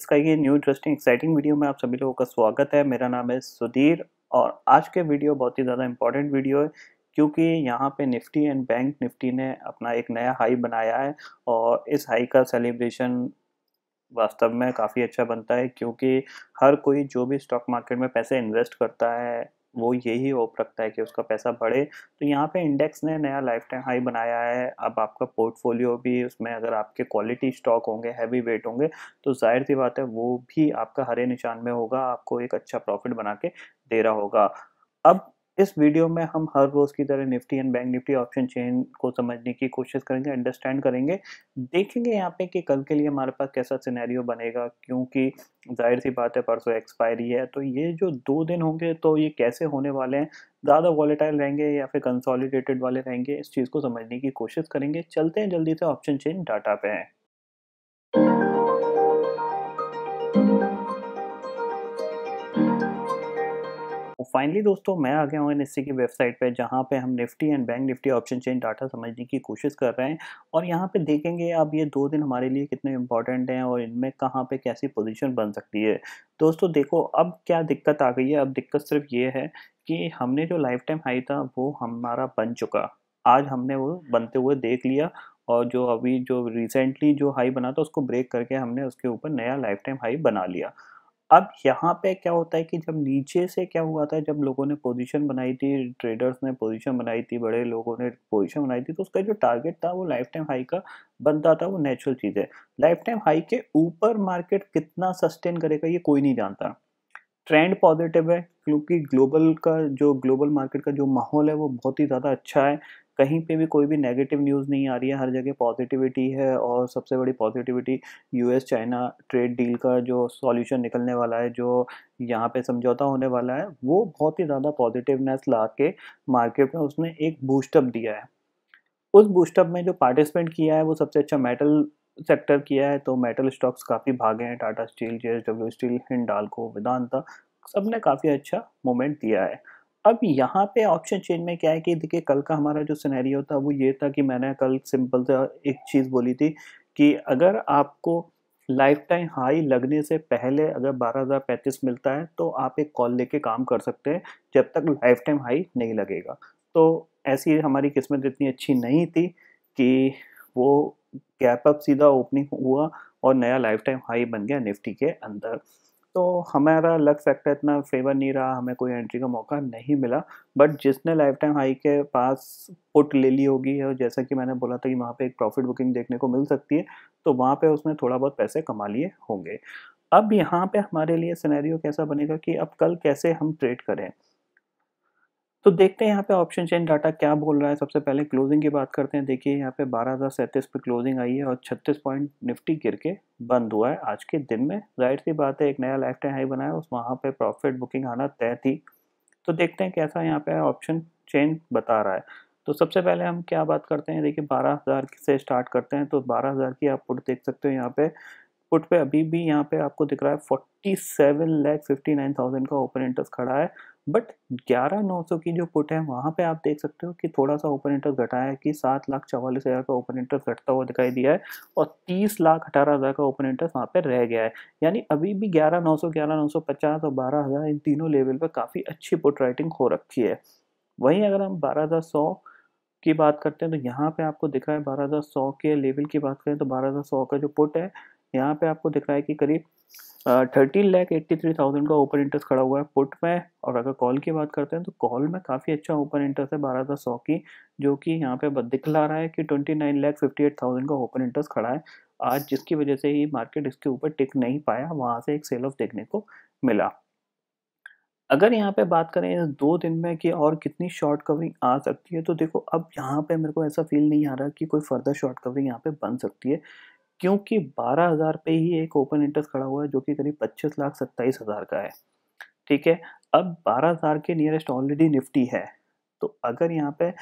Sky की new interesting exciting video में आप सभी लोगों का स्वागत है। मेरा नाम है सुधीर और आज के वीडियो बहुत ही ज़्यादा इंपॉर्टेंट वीडियो है क्योंकि यहाँ पे निफ्टी एंड बैंक निफ्टी ने अपना एक नया हाई बनाया है और इस हाई का सेलिब्रेशन वास्तव में काफ़ी अच्छा बनता है क्योंकि हर कोई जो भी स्टॉक मार्केट में पैसे इन्वेस्ट करता है वो यही होप रखता है कि उसका पैसा बढ़े। तो यहाँ पे इंडेक्स ने नया लाइफ टाइम हाई बनाया है। अब आपका पोर्टफोलियो भी उसमें अगर आपके क्वालिटी स्टॉक होंगे, हैवी वेट होंगे, तो जाहिर सी बात है वो भी आपका हरे निशान में होगा, आपको एक अच्छा प्रॉफिट बना के दे रहा होगा। अब इस वीडियो में हम हर रोज़ की तरह Nifty and bank Nifty option chain को समझने की कोशिश करेंगे, अंडरस्टैंड करेंगे, देखेंगे यहाँ पे कि कल के लिए हमारे पास कैसा सिनेरियो बनेगा क्योंकि जाहिर सी बात है परसों एक्सपायरी है। तो ये जो 2 दिन होंगे तो ये कैसे होने वाले हैं, ज़्यादा वॉलेटाइल रहेंगे या फिर कंसोलिडेटेड वाले रहेंगे, इस चीज़ को समझने की कोशिश करेंगे। चलते हैं जल्दी से ऑप्शन चेन डाटा पे हैं। फाइनली दोस्तों मैं आ गया हूँ निफ्टी की वेबसाइट पे जहाँ पे हम Nifty and bank Nifty option chain data समझने की कोशिश कर रहे हैं और यहाँ पे देखेंगे अब ये 2 दिन हमारे लिए कितने इंपॉर्टेंट हैं और इनमें कहाँ पे कैसी पोजीशन बन सकती है। दोस्तों देखो अब क्या दिक्कत आ गई है। अब दिक्कत सिर्फ ये है कि हमने जो लाइफ टाइम हाई था वो हमारा बन चुका, आज हमने वो बनते हुए देख लिया और जो अभी जो रिसेंटली जो हाई बना था उसको ब्रेक करके हमने उसके ऊपर नया लाइफ टाइम हाई बना लिया। अब यहाँ पे क्या होता है कि जब नीचे से क्या हुआ था, जब लोगों ने पोजीशन बनाई थी, ट्रेडर्स ने पोजीशन बनाई थी, बड़े लोगों ने पोजीशन बनाई थी, तो उसका जो टारगेट था वो लाइफ टाइम हाई का बनता था। वो नेचुरल चीज़ है। लाइफ टाइम हाई के ऊपर मार्केट कितना सस्टेन करेगा ये कोई नहीं जानता। ट्रेंड पॉजिटिव है क्योंकि ग्लोबल मार्केट का जो माहौल है वो बहुत ही ज़्यादा अच्छा है। कहीं पे भी कोई भी नेगेटिव न्यूज़ नहीं आ रही है, हर जगह पॉजिटिविटी है और सबसे बड़ी positivity US China trade deal का जो सॉल्यूशन निकलने वाला है, जो यहाँ पे समझौता होने वाला है, वो बहुत ही ज़्यादा पॉजिटिवनेस ला के मार्केट में उसने एक बूस्टअप दिया है। उस बूस्टअप में जो पार्टिसिपेंट किया है वो सबसे अच्छा मेटल सेक्टर किया है। तो मेटल स्टॉक्स काफ़ी भागे हैं, Tata steel, JSW steel, Hindalco, Vedanta, सबने काफ़ी अच्छा मोमेंट दिया है। अब यहाँ पे ऑप्शन चेन में क्या है कि देखिए कल का हमारा जो सिनेरियो था वो ये था कि मैंने कल सिंपल सा एक चीज़ बोली थी कि अगर आपको लाइफ टाइम हाई लगने से पहले अगर 12,035 मिलता है तो आप एक कॉल लेके काम कर सकते हैं जब तक लाइफ टाइम हाई नहीं लगेगा। तो ऐसी हमारी किस्मत इतनी अच्छी नहीं थी कि वो गैप अप सीधा ओपनिंग हुआ और नया लाइफ टाइम हाई बन गया निफ्टी के अंदर। तो हमारा लक फैक्टर इतना फेवर नहीं रहा, हमें कोई एंट्री का मौका नहीं मिला। बट जिसने लाइफ टाइम हाई के पास पुट ले ली होगी और जैसा कि मैंने बोला था कि वहाँ पे एक प्रॉफिट बुकिंग देखने को मिल सकती है, तो वहाँ पे उसने थोड़ा बहुत पैसे कमा लिए होंगे। अब यहाँ पे हमारे लिए सिनेरियो कैसा बनेगा कि अब कल कैसे हम ट्रेड करें, तो देखते हैं यहाँ पे ऑप्शन चेन डाटा क्या बोल रहा है। सबसे पहले क्लोजिंग की बात करते हैं। देखिए यहाँ पे 12,037 पे क्लोजिंग आई है और 36 पॉइंट निफ्टी गिर के बंद हुआ है आज के दिन में। जाहिर सी बात है एक नया लाइफ टाइम हाई बनाया, उस वहाँ पे प्रॉफिट बुकिंग आना तय थी। तो देखते हैं कैसा यहाँ पे ऑप्शन चेन बता रहा है। तो सबसे पहले हम क्या बात करते हैं, देखिए 12,000 से स्टार्ट करते हैं। तो 12,000 की आप पुट देख सकते हो। यहाँ पे पुट पे अभी भी यहाँ पे आपको दिख रहा है 47,59,000 का ओपन इंटरेस्ट खड़ा है। बट 11,900 की जो पुट है वहाँ पे आप देख सकते हो कि थोड़ा सा ओपन इंटरेस्ट घटा है कि 7,44,000 का ओपन इंटरेस्ट घटता हुआ दिखाई दिया है और 30,18,000 का ओपन इंटरेस्ट वहाँ पे रह गया है। यानी अभी भी 11,900, 11,950 और 12,000 इन तीनों लेवल पर काफ़ी अच्छी पुट राइटिंग हो रखी है। वहीं अगर हम 12,100 की बात करते हैं तो यहाँ पे आपको दिख रहा है 12,100 के लेवल की बात करें तो 12,100 का जो पुट है यहाँ पे आपको दिख रहा है कि करीब 13,83,000 का ओपन इंटरेस्ट खड़ा हुआ है पुट में। और अगर कॉल की बात करते हैं तो कॉल में काफ़ी अच्छा ओपन इंटरेस्ट है 12,100 की, जो कि यहाँ पे दिखला रहा है कि 29,58,000 का ओपन इंटरेस्ट खड़ा है आज, जिसकी वजह से ही मार्केट इसके ऊपर टिक नहीं पाया, वहाँ से एक सेल ऑफ देखने को मिला। अगर यहाँ पे बात करें इस 2 दिन में कि और कितनी शॉर्ट कवरिंग आ सकती है, तो देखो अब यहाँ पे मेरे को ऐसा फील नहीं आ रहा कि कोई फर्दर शॉर्ट कवरिंग यहाँ पे बन सकती है क्योंकि 12,000 पे ही एक ओपन इंटरेस्ट खड़ा हुआ है जो कि करीब 25,27,000 का है। ठीक है, अब 12,000 के नियरेस्ट ऑलरेडी निफ्टी है। तो अगर यहाँ पे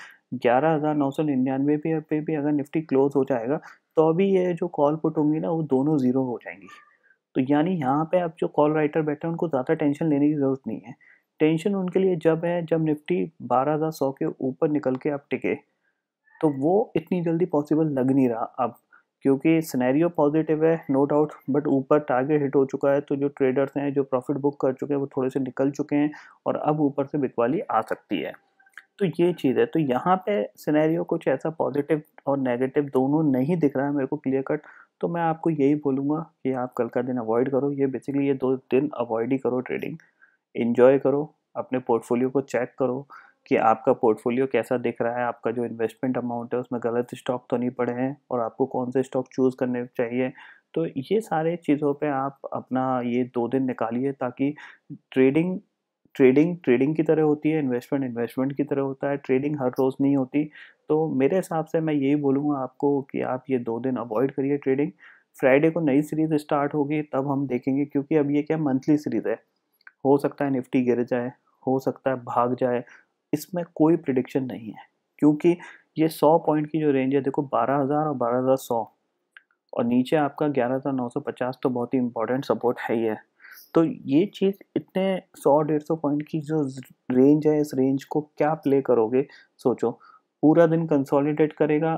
11,999 पे भी अगर निफ्टी क्लोज हो जाएगा तो अभी ये जो कॉल पुट होंगी ना वो दोनों ज़ीरो हो जाएंगी। तो यानी यहाँ पे अब जो कॉल राइटर बैठे हैं उनको ज़्यादा टेंशन लेने की ज़रूरत नहीं है। टेंशन उनके लिए जब है जब निफ्टी 12,100 के ऊपर निकल के अब टिके, तो वो इतनी जल्दी पॉसिबल लग नहीं रहा अब, क्योंकि सिनेरियो पॉजिटिव है नो डाउट, बट ऊपर टारगेट हिट हो चुका है, तो जो ट्रेडर्स हैं जो प्रॉफिट बुक कर चुके हैं वो थोड़े से निकल चुके हैं और अब ऊपर से बिकवाली आ सकती है। तो ये चीज़ है, तो यहाँ पे सिनेरियो कुछ ऐसा पॉजिटिव और नेगेटिव दोनों नहीं दिख रहा है मेरे को क्लियर कट। तो मैं आपको यही बोलूँगा कि आप कल का दिन अवॉइड करो, ये बेसिकली ये 2 दिन अवॉइड ही करो ट्रेडिंग। एन्जॉय करो, अपने पोर्टफोलियो को चेक करो कि आपका पोर्टफोलियो कैसा दिख रहा है, आपका जो इन्वेस्टमेंट अमाउंट है उसमें गलत स्टॉक तो नहीं पड़े हैं और आपको कौन से स्टॉक चूज़ करने चाहिए। तो ये सारे चीज़ों पे आप अपना ये 2 दिन निकालिए, ताकि ट्रेडिंग ट्रेडिंग की तरह होती है, इन्वेस्टमेंट इन्वेस्टमेंट की तरह होता है, ट्रेडिंग हर रोज़ नहीं होती। तो मेरे हिसाब से मैं यही बोलूँगा आपको कि आप ये 2 दिन अवॉइड करिए ट्रेडिंग। फ्राइडे को नई सीरीज़ स्टार्ट होगी तब हम देखेंगे, क्योंकि अब ये क्या मंथली सीरीज़ है। हो सकता है निफ्टी गिर जाए, हो सकता है भाग जाए, इसमें कोई प्रिडिक्शन नहीं है, क्योंकि ये 100 पॉइंट की जो रेंज है, देखो 12,000 और 12,100 और नीचे आपका 11,950 तो बहुत ही इंपॉर्टेंट सपोर्ट है ही है। तो ये चीज़ इतने 100-150 पॉइंट की जो रेंज है, इस रेंज को क्या प्ले करोगे सोचो। पूरा दिन कंसोलिडेट करेगा,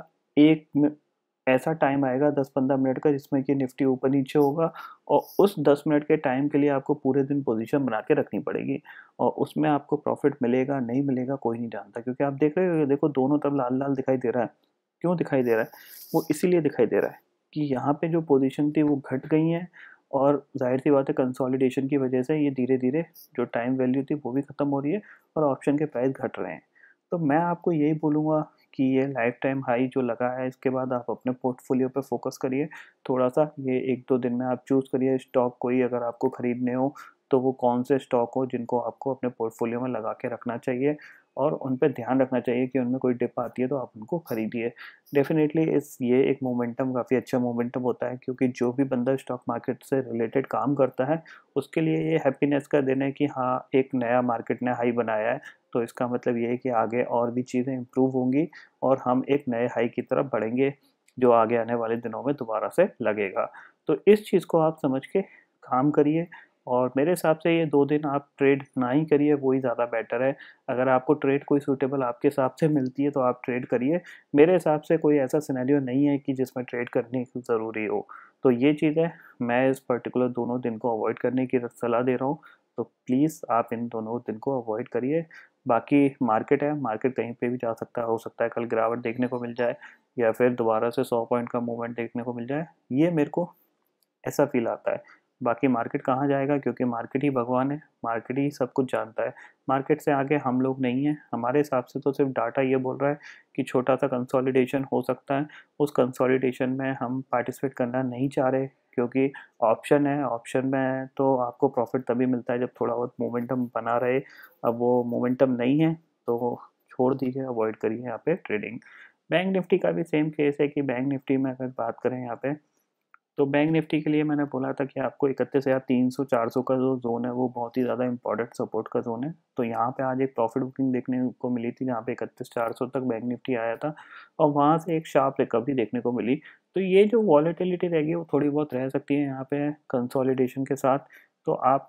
ऐसा टाइम आएगा 10-15 मिनट का जिसमें कि निफ्टी ऊपर नीचे होगा, और उस 10 मिनट के टाइम के लिए आपको पूरे दिन पोजीशन बना के रखनी पड़ेगी, और उसमें आपको प्रॉफिट मिलेगा नहीं मिलेगा कोई नहीं जानता, क्योंकि आप देख रहे हो देखो दोनों तरफ लाल लाल दिखाई दे रहा है। क्यों दिखाई दे रहा है? वो इसीलिए दिखाई दे रहा है कि यहाँ पे जो पोजीशन थी वो घट गई है, और जाहिर सी बात है कंसोलिडेशन की वजह से ये धीरे धीरे जो टाइम वैल्यू थी वो भी ख़त्म हो रही है और ऑप्शन के प्राइस घट रहे हैं। तो मैं आपको यही बोलूँगा कि ये लाइफ टाइम हाई जो लगा है इसके बाद आप अपने पोर्टफोलियो पे फोकस करिए थोड़ा सा। ये 1-2 दिन में आप चूज़ करिए स्टॉक कोई अगर आपको ख़रीदने हो, तो वो कौन से स्टॉक हो जिनको आपको अपने पोर्टफोलियो में लगा के रखना चाहिए, और उन पे ध्यान रखना चाहिए कि उनमें कोई डिप आती है तो आप उनको खरीदिए। डेफ़िनेटली ये एक मोमेंटम काफ़ी अच्छा मोमेंटम होता है, क्योंकि जो भी बंदा स्टॉक मार्केट से रिलेटेड काम करता है उसके लिए ये हैप्पीनेस का दिन है कि हाँ, एक नया मार्केट ने हाई बनाया है। तो इसका मतलब ये है कि आगे और भी चीज़ें इम्प्रूव होंगी और हम एक नए हाई की तरफ बढ़ेंगे, जो आगे आने वाले दिनों में दोबारा से लगेगा। तो इस चीज़ को आप समझ के काम करिए, और मेरे हिसाब से ये 2 दिन आप ट्रेड ना ही करिए, वो ही ज़्यादा बेटर है। अगर आपको ट्रेड कोई सूटेबल आपके हिसाब से मिलती है तो आप ट्रेड करिए। मेरे हिसाब से कोई ऐसा सिनेरियो नहीं है कि जिसमें ट्रेड करनी ज़रूरी हो। तो ये चीज़ है, मैं इस पर्टिकुलर दोनों दिन को अवॉइड करने की सलाह दे रहा हूँ। तो प्लीज़ आप इन दोनों दिन को अवॉइड करिए। बाकी मार्केट है, मार्केट कहीं पे भी जा सकता है, हो सकता है कल गिरावट देखने को मिल जाए या फिर दोबारा से 100 पॉइंट का मूवमेंट देखने को मिल जाए, ये मेरे को ऐसा फ़ील आता है। बाकी मार्केट कहाँ जाएगा, क्योंकि मार्केट ही भगवान है, मार्केट ही सब कुछ जानता है। मार्केट से आगे हम लोग नहीं हैं। हमारे हिसाब से तो सिर्फ डाटा ये बोल रहा है कि छोटा-सा कंसोलिडेशन हो सकता है। उस कंसोलिडेशन में हम पार्टिसिपेट करना नहीं चाह रहे, क्योंकि ऑप्शन है, ऑप्शन में तो आपको प्रॉफ़िट तभी मिलता है जब थोड़ा बहुत मोमेंटम बना रहे। अब वो मोमेंटम नहीं है तो छोड़ दीजिए, अवॉइड करिए यहाँ पे ट्रेडिंग। बैंक निफ्टी का भी सेम केस है कि बैंक निफ्टी में अगर बात करें यहाँ पे, तो बैंक निफ्टी के लिए मैंने बोला था कि आपको 31,300-400 का जो ज़ोन है वो बहुत ही ज़्यादा इंपॉर्टेंट सपोर्ट का ज़ोन है। तो यहाँ पे आज एक प्रॉफिट बुकिंग देखने को मिली थी जहाँ पे 31,400 तक बैंक निफ्टी आया था और वहाँ से एक शार्प रिकवरी देखने को मिली। तो ये जो वॉलेटिलिटी रहेगी वो थोड़ी बहुत रह सकती है यहाँ पे कंसोलिडेशन के साथ। तो आप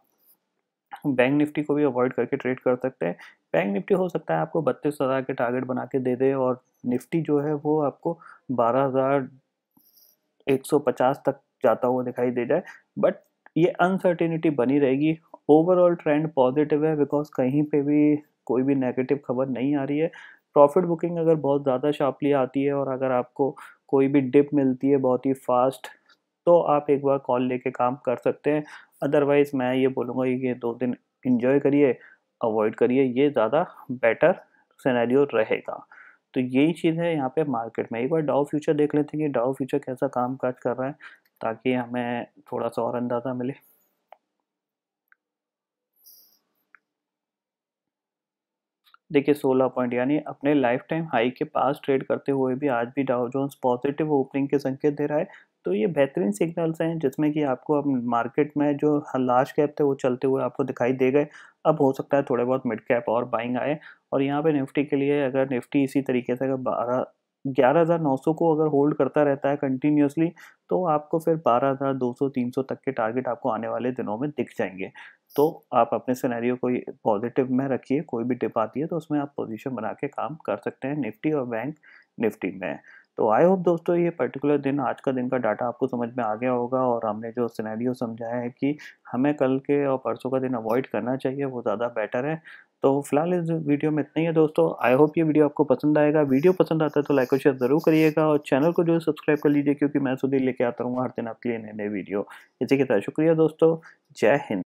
बैंक निफ्टी को भी अवॉइड करके ट्रेड कर सकते हैं। बैंक निफ्टी हो सकता है आपको 32,000 के टारगेट बना के दे दे, और निफ्टी जो है वो आपको 12,150 तक जाता हुआ दिखाई दे जाए, बट ये अनसर्टेनिटी बनी रहेगी। ओवरऑल ट्रेंड पॉजिटिव है, बिकॉज कहीं पे भी कोई भी नेगेटिव खबर नहीं आ रही है। प्रॉफिट बुकिंग अगर बहुत ज़्यादा शार्पली आती है और अगर आपको कोई भी डिप मिलती है बहुत ही फास्ट, तो आप एक बार कॉल लेके काम कर सकते हैं। अदरवाइज मैं ये बोलूँगा ये 2 दिन एंजॉय करिए, अवॉइड करिए, ये ज़्यादा बेटर सिनेरियो रहेगा। तो यही चीज़ है यहाँ पे मार्केट में। एक बार डाउ फ्यूचर देख लेते हैं कि डाउ फ्यूचर कैसा काम काज कर रहा है, ताकि हमें थोड़ा सा और अंदाज़ा मिले। देखिए 16 पॉइंट यानी अपने लाइफ टाइम हाई के पास ट्रेड करते हुए भी आज भी डाउ जोन्स पॉजिटिव ओपनिंग के संकेत दे रहा है। तो ये बेहतरीन सिग्नल्स हैं जिसमें कि आपको अब मार्केट में जो लार्ज कैप थे वो चलते हुए आपको दिखाई दे गए। अब हो सकता है थोड़े बहुत मिड कैप और बाइंग आए, और यहाँ पे निफ्टी के लिए अगर निफ्टी इसी तरीके से अगर 11,900 को अगर होल्ड करता रहता है कंटिन्यूसली, तो आपको फिर 12,200-300 तक के टारगेट आपको आने वाले दिनों में दिख जाएंगे। तो आप अपने सिनेरियो को पॉजिटिव में रखिए, कोई भी डिप आती है तो उसमें आप पोजीशन बना के काम कर सकते हैं निफ्टी और बैंक निफ्टी में। तो आई होप दोस्तों ये पर्टिकुलर दिन, आज का दिन का डाटा आपको समझ में आ गया होगा और हमने जो सिनेरियो समझाया है कि हमें कल के और परसों का दिन अवॉइड करना चाहिए, वो ज़्यादा बेटर है। तो फिलहाल इस वीडियो में इतना ही है दोस्तों। आई होप ये वीडियो आपको पसंद आएगा। वीडियो पसंद आता है तो लाइक और शेयर ज़रूर करिएगा और चैनल को जो है सब्सक्राइब कर लीजिए, क्योंकि मैं सुधीर लेके आता रहूँगा हर दिन आपके लिए नए-नए वीडियो। इसी के साथ शुक्रिया दोस्तों। जय हिंद।